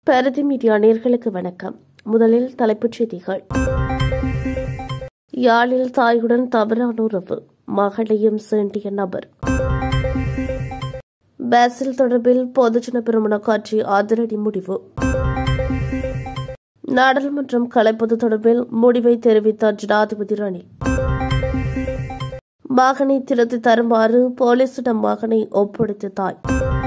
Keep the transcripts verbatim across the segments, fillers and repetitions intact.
பிரதி மீடியா நேயர்களுக்கு வணக்கம். முதலில் தலைப்புச் செய்திகள். யாழில் தாயுடன் தவறான உறவு, மகளையும் சீண்டிய நபர். பாசில் தொடர்பில் பொதுஜன பெரமுன கட்சி அதிரடி முடிவு. நாடாளுமன்றம் கலைப்பது தொடர்பில் முடிவை தெரிவித்த ஜனாதிபதி ரணில். மகனை திருத்தி தருமாறு போலீசிடம் மகனை ஒப்படைத்த தாய்.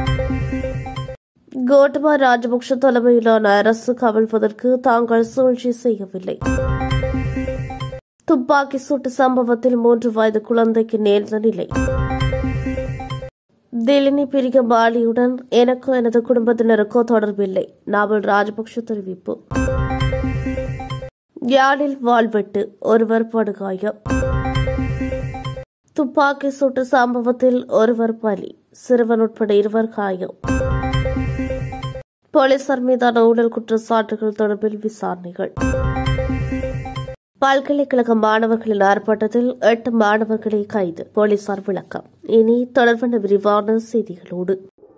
கோட்டபா ராஜபக்ஷ தலைமையிலான அரசு கவிழ்வதற்கு தாங்கள் சூழ்ச்சி செய்யவில்லை. துப்பாக்கி சூட்டு சம்பவத்தில் மூன்று வயது குழந்தைக்கு நேர்ந்த நிலை. தில்லினி பிரிக பாலியுடன் எனக்கோ எனது குடும்பத்தினருக்கோ தொடர்பில்லை, நாவல் ராஜபக்ஷ தெரிவிப்பு. யாழில் வாள்வெட்டு, ஒருவர் படுகாயம். துப்பாக்கி சூட்டு சம்பவத்தில் ஒருவர் பலி, சிறுவன் உட்பட இருவர் காயம். போலீசார் மீதான ஊழல் குற்றச்சாட்டுகள் தொடர்பில் விசாரணைகள். பல்கலைக்கழக மாணவர்களின் ஆர்ப்பாட்டத்தில் எட்டு மாணவர்களை கைது, போலீசார் விளக்கம். இனி தொடர்பான விரிவான செய்திகளோடு.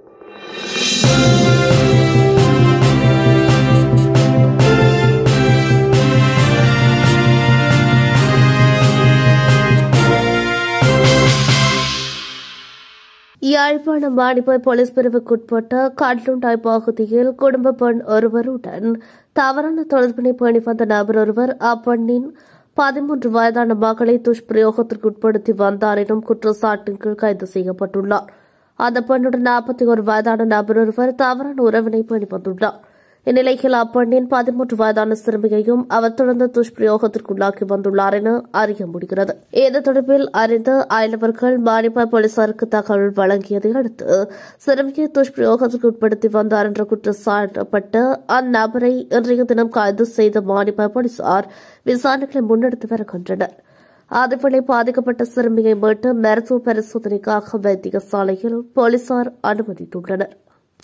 யாழ்ப்பாணம் மானிப்பாய் போலீஸ் பிரிவுக்குட்பட்ட கடலுண்டாய் பகுதியில் குடும்ப பெண் ஒருவருடன் தவறான தொடர்பினை பேணி வந்த நபர் ஒருவர் அப்பெண்ணின் பதிமூன்று வயதான மகளை துஷ்பிரயோகத்திற்கு உட்படுத்தி வந்தார் எனும் குற்றச்சாட்டின் கீழ் கைது செய்யப்பட்டுள்ளார். அந்த பெண்ணுடன் நாற்பத்தி ஒரு வயதான நபர் ஒருவர் தவறான உறவினை பேணி வந்துள்ளார். இந்நிலையில் அப்பெண்ணின் பதிமூன்று வயதான சிறுமியையும் அவர் தொடர்ந்து துஷ்பிரயோகத்திற்குள்ளாக்கி வந்துள்ளார் என அறிய முடிகிறது. இது தொடர்பில் அறிந்த அயலவர்கள் மானிப்பாய் போலீசாருக்கு தகவல் வழங்கியதை அடுத்து சிறுமியை துஷ்பிரயோகத்திற்கு உட்படுத்தி வந்தார் என்ற குற்றச்சாட்டப்பட்ட அந்நபரை இன்றைய தினம் கைது செய்த மானிப்பாய் போலீசார் விசாரணைகளை முன்னெடுத்து வருகின்றனர். அதேவேளை பாதிக்கப்பட்ட சிறுமியை மீட்டு மருத்துவ பரிசோதனைக்காக வைத்தியசாலையில் போலீசார் அனுமதித்துள்ளனர்.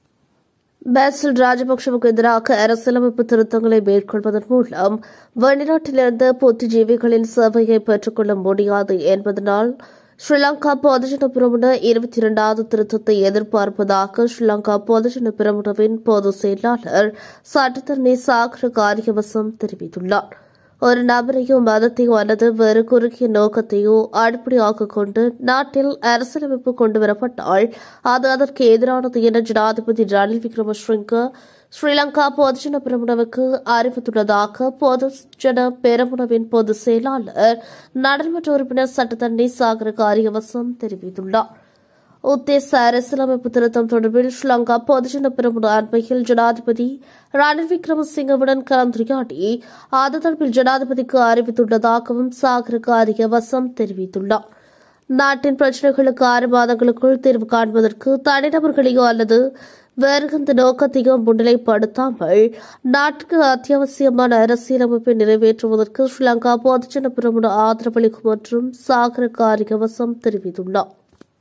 பாசில் ராஜபக்சவுக்கு எதிராக அரசியலமைப்பு திருத்தங்களை மேற்கொள்வதன் மூலம் வெளிநாட்டிலிருந்து புத்திஜீவிகளின் சேவையை பெற்றுக் கொள்ள முடியாது என்பதனால் ஸ்ரீலங்கா பொதுஜன பெரமுன இருபத்தி இரண்டாவது திருத்தத்தை எதிர்பார்ப்பதாக ஸ்ரீலங்கா பொதுஜன பெரமுனவின் பொதுச் செயலாளர் சட்டத்தரணி சாகர காரியவசம் தெரிவித்துள்ளார். ஒரு நபரையோ மதத்தையோ அல்லது வேறு குறுகிய நோக்கத்தையோ அடிப்படையாகக் கொண்டு நாட்டில் அரசியலமைப்பு கொண்டுவரப்பட்டால் அது அதற்கு எதிரானது என ஜனாதிபதி ரணில் விக்ரமசிங்கே ஸ்ரீலங்கா பொதுஜன பெரமுனவுக்கு அறிவித்துள்ளதாக பொதுஜன பெரமுனவின் பொதுச் செயலாளர் நாடாளுமன்ற உறுப்பினர் சட்டத்தரணி சாகர காரியவசம் தெரிவித்துள்ளார். உத்தேச அரசியலமைப்பு திருத்தம் தொடர்பில் ஸ்ரீலங்கா பொதுஜன பெரமுன அண்மையில் ஜனாதிபதி ரணில் விக்ரமசிங்கவுடன் கலந்துரையாடி அது தொடர்பில் ஜனாதிபதிக்கு அறிவித்துள்ளதாகவும் சாகர காரியவசம் தெரிவித்துள்ளார். நாட்டின் பிரச்சினைகளுக்கு ஆறு மாதங்களுக்குள் தீர்வு காண்பதற்கு தனிநபர்களையோ அல்லது வேறு எந்த நோக்கத்தையோ முன்னிலைப்படுத்தாமல் நாட்டுக்கு அத்தியாவசியமான அரசியலமைப்பை நிறைவேற்றுவதற்கு ஸ்ரீலங்கா பொதுஜன பெரமுன ஆதரவளிக்கும் என்றும் சாகர காரியவசம் தெரிவித்துள்ளார்.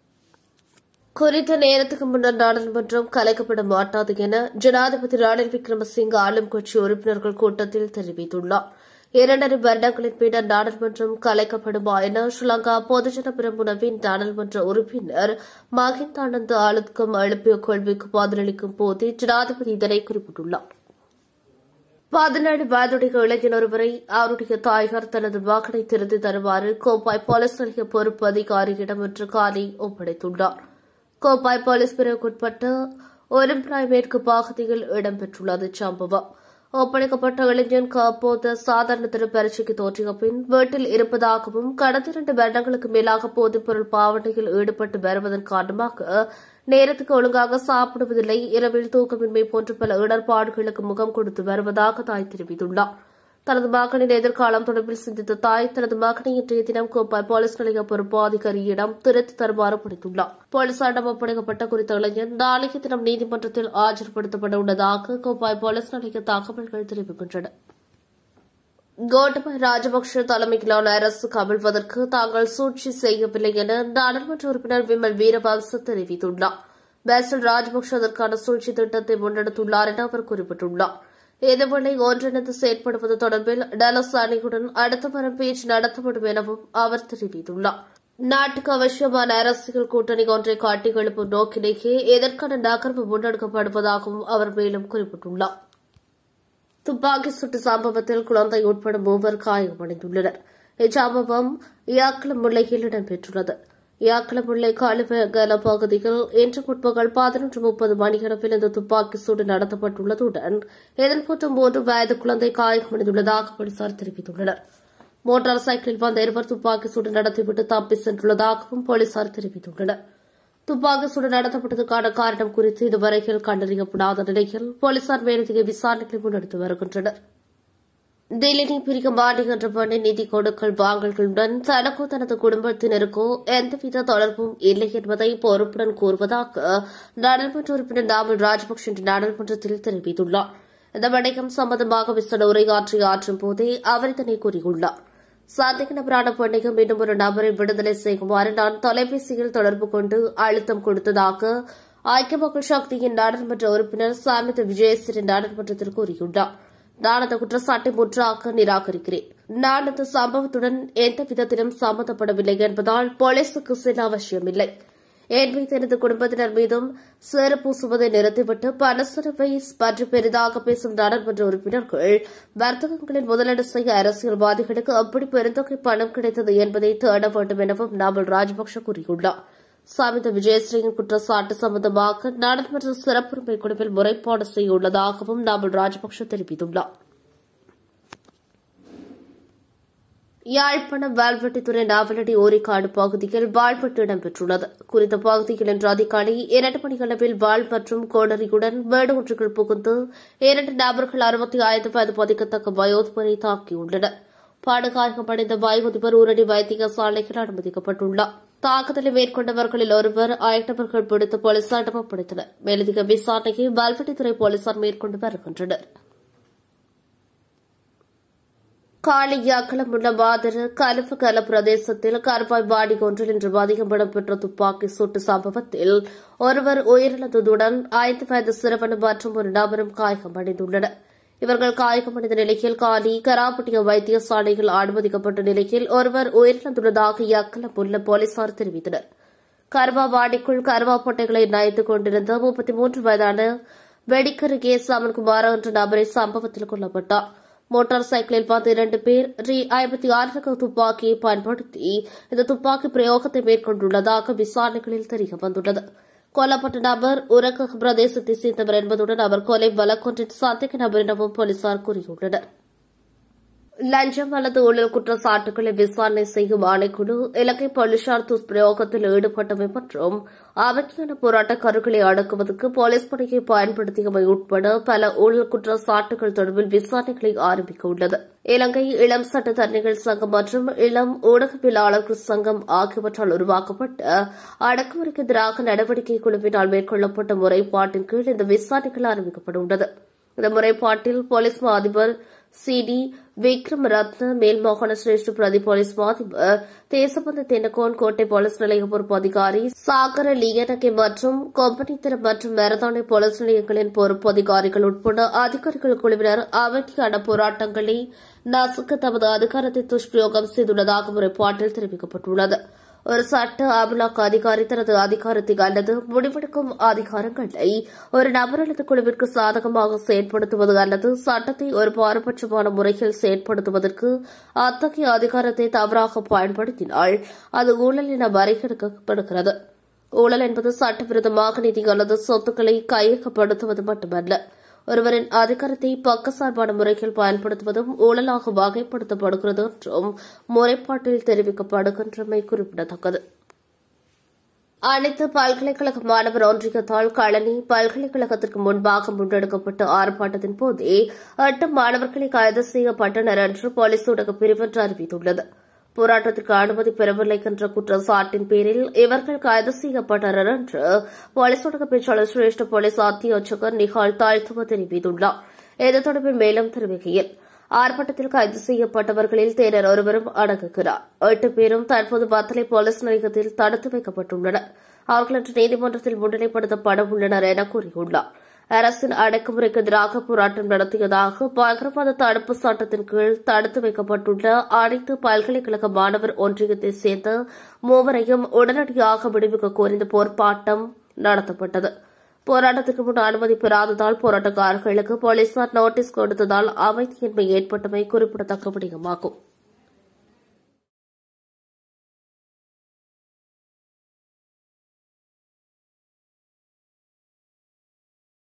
குறித்த நேரத்துக்கு முன்னர் நாடாளுமன்றம் கலைக்கப்பட மாட்டாது என ஜனாதிபதி ரணில் விக்ரமசிங்கே ஆளும் கட்சி உறுப்பினர்கள் கூட்டத்தில் தெரிவித்துள்ளார். இரண்டரை வருடங்களின் பின்னர் நாடாளுமன்றம் கலைக்கப்படுமா என ஸ்ரீலங்கா பொதுஜன பெரமுனவின் நாடாளுமன்ற உறுப்பினர் மஹிந்தானந்த ஆளுத்கம் எழுப்பிய கேள்விக்கு பதிலளிக்கும் போதே ஜனாதிபதி இதனை குறிப்பிட்டுள்ளார். பதினேழு வயதுடைய இளைஞர் ஒருவரை அவருடைய தாயார் தனது மகனை திருத்தி தருமாறு கோப்பாய் போலீஸ் நிலைய பொறுப்பு அதிகாரியிடம் இன்று காலை ஒப்படைத்துள்ளார். கோப்பாய் போலீஸ் பிரிவுக்குட்பட்ட ஒரும்பிராய் மேற்கு பகுதியில் இடம்பெற்றுள்ளது சம்பவம். ஒப்படைக்கப்பட்ட இளைஞன் அப்போது சாதாரண திரு பரீட்சைக்கு தோற்றிய பின் வீட்டில் இருப்பதாகவும் கடந்த இரண்டு வருடங்களுக்கு மேலாக போதைப்பொருள் பாவனையில் ஈடுபட்டு வருவதன் காரணமாக நேரத்துக்கு ஒழுங்காக சாப்பிடுவதில்லை, இரவில் தூக்கமின்மை போன்ற பல இடர்பாடுகளுக்கு முகம் கொடுத்து வருவதாக தாய் தெரிவித்துள்ளார். தனது மகனின் எதிர்காலம் தொடர்பில் சிந்தித்த தாய் தனது மகனை இன்றைய தினம் கோப்பாய் போலீஸ் நிலைய பொறுப்பு அதிகாரியிடம் திருத்தி தருமாறு பணித்துள்ளார். போலீசாரிடம் ஒப்படைக்கப்பட்ட குறித்த இளைஞர் நாளைய தினம் நீதிமன்றத்தில் ஆஜர்படுத்தப்பட உள்ளதாக கோப்பாய் போலீஸ் நிலைய தகவல்கள் தெரிவிக்கின்றன. கோட்டபா ராஜபக்ஷ தலைமையிலான அரசு கவிழ்வதற்கு தாங்கள் சூழ்ச்சி செய்யவில்லை என நாடாளுமன்ற உறுப்பினர் விமல் வீரவன்ச தெரிவித்துள்ளார். பாசில் ராஜபக்ஷ அதற்கான சூழ்ச்சி திட்டத்தை முன்னெடுத்துள்ளார் என அவர் குறிப்பிட்டுள்ளார். இதேவேளை ஒன்றிணைந்து செயற்படுவது தொடர்பில் டலஸ் அணியுடன் அடுத்த வாரம் பேச்சு நடத்தப்படும் எனவும் அவர் தெரிவித்துள்ளார். நாட்டுக்கு அவசியமான அரசியல் கூட்டணி ஒன்றை காட்டி எழுப்பும் நோக்கிலேயே இதற்கான நகர்வு முன்னெடுக்கப்படுவதாகவும் அவர் மேலும் குறிப்பிட்டுள்ளார். துப்பாக்கி சூட்டு சம்பவத்தில் குழந்தை உட்பட மூவர் காயமடைந்துள்ளனர். இச்சம்பவம் யாக்கலமுல்லையில் இடம்பெற்றுள்ளது. யாக்கலமுல்லை காலுவகல பகுதியில் இன்று முற்பகல் பதினொன்று முப்பது மணியளவில் இந்த துப்பாக்கி சூடு நடத்தப்பட்டுள்ளதுடன் இதன்போது மூன்று வயது குழந்தை காயமடைந்துள்ளதாக போலீசார் தெரிவித்துள்ளனர். மோட்டார் சைக்கிளில் வந்த இருவர் துப்பாக்கி சூடு நடத்திவிட்டு தப்பி சென்றுள்ளதாகவும் போலீசார் தெரிவித்துள்ளனர். துப்பாக்கி சூடு நடத்தப்பட்டதற்கான காரணம் குறித்து இதுவரையில் கண்டறியப்படாத நிலையில் போலீசார் மேலதிக விசாரணைகளை முன்னெடுத்து வருகின்றனர். தில்லியை பிரிக்க மாட்டேங்கின்ற பெண்ணை நிதி கொடுக்கல் வாங்கல்களுடன் தனக்கோ தனது குடும்பத்தினருக்கோ எந்தவித தொடர்பும் இல்லை என்பதை பொறுப்புடன் கூறுவதாக நாடாளுமன்ற உறுப்பினர் நாமல் ராஜபக்சே இன்று நாடாளுமன்றத்தில் தெரிவித்துள்ளார். இந்த விடயம் சம்பந்தமாக விசேட உரையாற்றி ஆற்றும் போதே அவர் இதனை கூறியுள்ளார். சந்தேக நபரான பெண்ணையும் இன்னும் ஒரு நபரை விடுதலை செய்யுமாறு நான் தொலைபேசியில் தொடர்பு கொண்டு அழுத்தம் கொடுத்ததாக ஐக்கிய மக்கள் சக்தியின் நாடாளுமன்ற உறுப்பினர் சாமித் விஜயசிறி நாடாளுமன்றத்தில் கூறியுள்ளார். நான் அந்த குற்றச்சாட்டை முற்றாக நிராகரிக்கிறேன். நான் அந்த சம்பவத்துடன் எந்த விதத்திலும் சம்பந்தப்படவில்லை என்பதால் போலீசுக்கு செல்ல அவசியமில்லை. என் மீது எனது குடும்பத்தினர் மீதும் சேறு பூசுவதை நிறுத்திவிட்டு பணச்செலவை பற்றி பெரிதாக பேசும் நாடாளுமன்ற உறுப்பினர்கள் வர்த்தகங்களில் முதலீடு செய்ய அரசியல்வாதிகளுக்கு அப்படி பெருந்தொகை பணம் கிடைத்தது என்பதை தேட வேண்டும் எனவும் நாமல் ராஜபக்சே கூறியுள்ளார். சாமித விஜயஸ்ரீயின் குற்றச்சாட்டு சம்பந்தமாக நாடாளுமன்ற சிறப்புரிமை குழுவில் முறைப்பாடு செய்ய உள்ளதாகவும் நாமல் ராஜபக்சே தெரிவித்துள்ளார். யாழ்ப்பாணம் வால்வெட்டித்துறை நாவலடி ஓரிக்காடு பகுதியில் வாள்வெட்டு இடம்பெற்றுள்ளது. குறித்த பகுதியில் இன்று அதிகாலை இரண்டு மணியளவில் வாள் மற்றும் கோடரியுடன் வீடு ஒன்றுக்குள் புகுந்து இரண்டு நபர்கள் அறுபத்தி ஐந்து வயது மதிக்கத்தக்க வயோதிபரை தாக்கியுள்ளனர். பாடுகாயமடைந்த வயோதிபர் ஊரணி வைத்தியசாலையில் அனுமதிக்கப்பட்டுள்ளார். தாக்குதலை மேற்கொண்டவர்களில் ஒருவர் ஐட்டவர்கள் பிடித்து போலீசாரிடம் ஒப்படைத்தனர். மேலதிக விசாரணையை வால்வெட்டித்துறை போலீசார் மேற்கொண்டு வருகின்றனர். காளியாக்கலமுள்ள மாதர கலவகல பிரதேசத்தில் கருவாய் வாடி ஒன்றில் இன்று மதியம் இடம்பெற்ற துப்பாக்கி சூட்டு சம்பவத்தில் ஒருவர் உயிரிழந்ததுடன் ஐந்து வயது சிறுவனும் மற்றும் ஒரு நபரும் காயமடைந்துள்ளனர். இவர்கள் காயமடைந்த நிலையில் காலி கராப்பட்டிய வைத்தியசாலையில் அனுமதிக்கப்பட்ட நிலையில் ஒருவர் உயிரிழந்துள்ளதாக யாக்கலமுல்ல போலீசார் தெரிவித்தனர். கருவாவாடிக்குள் கருவாப்பட்டைகளை நயத்துக் கொண்டிருந்த முப்பத்தி மூன்று வயதான வெடிக்கரு கே சாமன்குமார் என்ற நபரை சம்பவத்தில் கொல்லப்பட்டார். மோட்டார் சைக்கிளில் வந்த இரண்டு பேர் ரி ஐம்பத்தி ஆறு ரக துப்பாக்கியை பயன்படுத்தி இந்த துப்பாக்கி பிரயோகத்தை மேற்கொண்டுள்ளதாக விசாரணைகளில் தெரியவந்துள்ளது. கொல்லப்பட்ட நபர் உரக பிரதேசத்தை சேர்ந்தவர் என்பதுடன் அவர் கொலை வழக்கொன்றின் சந்தேக நபரிடமும் போலீசார் கூறியுள்ளனர். லஞ்சம் அல்லது ஊழல் குற்றச்சாட்டுகளை விசாரணை செய்யும் ஆணைக்குழு இலங்கை போலீசார் துஷ்பிரயோகத்தில் ஈடுபட்டமை மற்றும் அமைதியான போராட்ட கருக்களை அடக்குவதற்கு போலீஸ் படையை பயன்படுத்தியவை உட்பட பல ஊழல் குற்றச்சாட்டுகள் தொடர்பில் விசாரணைகளை ஆரம்பிக்க உள்ளது. இலங்கை இளம் சட்டத்தரணிகள் சங்கம் மற்றும் இளம் ஊடகவியலாளர்கள் சங்கம் ஆகியவற்றால் உருவாக்கப்பட்ட அடக்குமுறைக்கு எதிராக நடவடிக்கை குழுவினால் மேற்கொள்ளப்பட்ட முறைப்பாட்டின் கீழ் இந்த விசாரணைகள் ஆரம்பிக்கப்பட உள்ளது. இந்த முறைப்பாட்டில் போலீஸ் மா அதிபர் சி டி விக்ரம் ரத்ன, மேல் மாகாண சிரேஷ்ட பிரதி போலீஸ் மா அதிபர் தேசபந்து தென்னகோன், கோட்டை போலீஸ் நிலைய பொறுப்பு அதிகாரி சாகர லியனகே மற்றும் கொம்பனித்தர மற்றும் மரதானை போலீஸ் நிலையங்களின் பொறுப்பு அதிகாரிகள் உட்பட அதிகாரிகள் குழுவினர் அமைதியான போராட்டங்களை நசுக்க தமது அதிகாரத்தை துஷ்பிரயோகம் செய்துள்ளதாக முறைப்பாட்டில் தெரிவிக்கப்பட்டுள்ளது. ஒரு சட்ட அமலாக்க அதிகாரி தனது அதிகாரத்தை அல்லது முடிவெடுக்கும் அதிகாரங்களை ஒரு நபர் அல்லது குழுவிற்கு சாதகமாக செயற்படுத்துவது அல்லது சட்டத்தை ஒரு பாரபட்சமான முறையில் செயற்படுத்துவதற்கு அத்தகைய அதிகாரத்தை தவறாக பயன்படுத்தினால் அது ஊழல் என வரையறுக்கப்படுகிறது. ஊழல் என்பது சட்டவிரோதமாக நிதி அல்லது சொத்துக்களை கையகப்படுத்துவது மட்டுமல்ல, ஒருவரின் அதிகாரத்தை பக்கசார்பான முறையில் பயன்படுத்துவதும் ஊழலாக வகைப்படுத்தப்படுகிறது என்றும் முறைப்பாட்டில் தெரிவிக்கப்படுகின்றமை குறிப்பிடத்தக்கது. அனைத்து பல்கலைக்கழக மாணவர் ஒன்றியத்தால் களனி பல்கலைக்கழகத்திற்கு முன்பாக முன்னெடுக்கப்பட்ட ஆர்ப்பாட்டத்தின் போதே எட்டு மாணவர்களை கைது செய்யப்பட்டனர் என்று போலீஸ் ஊடக பிரிவு அறிவித்துள்ளது. போராட்டத்திற்கு அனுமதி பெறவில்லை என்ற குற்றச்சாட்டின் பேரில் இவர்கள் கைது செய்யப்பட்டனர் என்று போலீஸ் ஊடக பேச்சாளர் சிரேஷ்ட போலீஸ் அத்தியட்சகர் நிகால் தாழ்த்துவ தெரிவித்துள்ளார். இது தொடர்பில் மேலும் தெரிவிக்கையில், ஆர்ப்பாட்டத்தில் கைது செய்யப்பட்டவர்களில் தேரர் ஒருவரும் அடங்குகிறார். எட்டு பேரும் தற்போது வத்தளை போலீஸ் நிலையத்தில் தடுத்து வைக்கப்பட்டுள்ளனர். அவர்கள் இன்று நீதிமன்றத்தில் முன்னிலைப்படுத்தப்பட உள்ளனர் என கூறியுள்ளார். அரசின் அடக்குமுறைக்கு எதிராக போராட்டம் நடத்தியதாக பயங்கரவாத தடுப்பு சட்டத்தின் கீழ் தடுத்து வைக்கப்பட்டுள்ள அனைத்து பல்கலைக்கழக மாணவர் ஒன்றியத்தைச் சேர்ந்த மூவரையும் உடனடியாக விடுவிக்க கோரி இந்த போராட்டம் நடத்தப்பட்டது. போராட்டத்திற்கு முன் அனுமதி பெறாததால் போராட்டக்காரர்களுக்கு போலீசார் நோட்டீஸ் கொடுத்ததால் அமைதியின்மை ஏற்பட்டமை குறிப்பிடத்தக்க விடயமாகும்.